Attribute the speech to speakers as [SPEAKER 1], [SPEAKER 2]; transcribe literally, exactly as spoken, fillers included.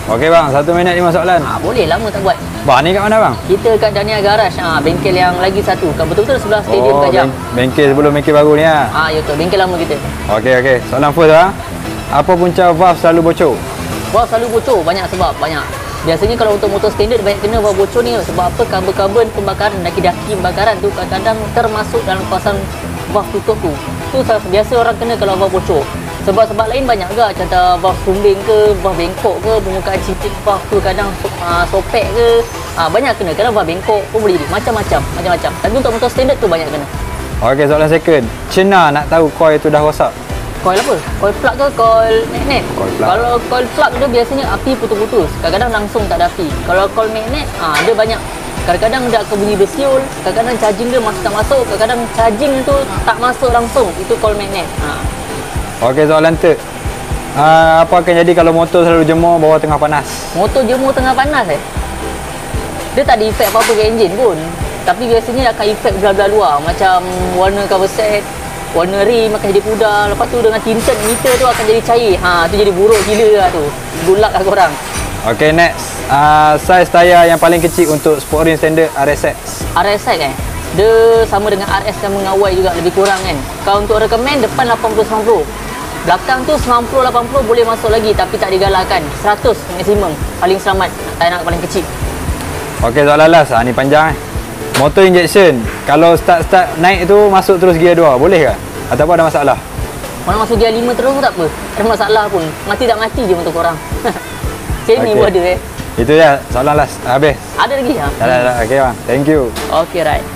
[SPEAKER 1] Okey bang, satu minit lima soalan.
[SPEAKER 2] Ha, boleh, lama tak buat.
[SPEAKER 1] Bang, ni kat mana bang?
[SPEAKER 2] Kita kat Dania Garage, ha, bengkel yang lagi satu. Kat betul-betul sebelah stadium
[SPEAKER 1] Oh,
[SPEAKER 2] Kajang.
[SPEAKER 1] ben- bengkel sebelum bengkel baru ni lah.
[SPEAKER 2] Ha, ya betul, bengkel lama kita.
[SPEAKER 1] Okey, okey. Soalan first bang. Apa punca valve selalu bocor?
[SPEAKER 2] Valve selalu bocor, banyak sebab, banyak. Biasanya kalau untuk motor standard banyak kena valve bocor ni sebab apa? Kabel-kabel pembakaran, daki-daki pembakaran tu kadang-kadang termasuk dalam kawasan valve tutup tu. Tu biasa orang kena kalau valve bocor. Sebab-sebab lain banyak juga, contoh valve sumbing ke, valve bengkok ke, permukaan cincin valve tu kadang uh, sopek ke. Uh, banyak kena, kadang valve bengkok pun boleh jadi, macam-macam, macam-macam. Tapi untuk motor standard tu banyak kena.
[SPEAKER 1] Okey, soalan second. Cina nak tahu coil tu dah rosak.
[SPEAKER 2] Coil apa? Coil plug ke coil magnet?
[SPEAKER 1] Coil plug.
[SPEAKER 2] Kalau coil plug dia biasanya api putus-putus. Kadang-kadang langsung tak ada api. Kalau coil magnet, ah dia banyak. Kadang-kadang dia akan bunyi bersiul, kadang-kadang charging dia masuk tak masuk, kadang-kadang charging tu tak masuk langsung. Itu coil magnet. Ha.
[SPEAKER 1] Okey, soalan third. Uh, apa akan jadi kalau motor selalu jemur bawah tengah panas?
[SPEAKER 2] Motor jemur tengah panas eh. Dia tak ada efek apa-apa ke enjin pun. Tapi biasanya akan efek belah-belah luar. Macam warna cover set, warna rim akan jadi pudar. Lepas tu dengan tinted meter tu akan jadi cair. Ha, tu jadi buruk gila lah tu. Good luck lah korang.
[SPEAKER 1] Okey, next. Uh, saiz tayar yang paling kecil untuk sport rim standard R S X.
[SPEAKER 2] R S X eh. Dia sama dengan R S yang mengawal juga, lebih kurang kan. Kalau untuk recommend depan lapan puluh sembilan puluh. Belakang tu sembilan puluh lapan puluh boleh masuk lagi tapi tak digalakkan. seratus maksimum paling selamat. Tak nak paling kecil.
[SPEAKER 1] Okey, soalan last. Ha, ni panjang eh. Motor injection, kalau start-start naik tu masuk terus gear dua, boleh ke? Ataupun ada masalah?
[SPEAKER 2] Orang masuk gear lima terus pun tak apa. Ada masalah pun. Mati tak mati je motor korang. Macam ni
[SPEAKER 1] Okey.
[SPEAKER 2] pun ada eh.
[SPEAKER 1] Itu je soalan last. Habis.
[SPEAKER 2] Ada lagi ha?
[SPEAKER 1] Dah dah dah. Okey bang. Thank you.
[SPEAKER 2] Okey, right.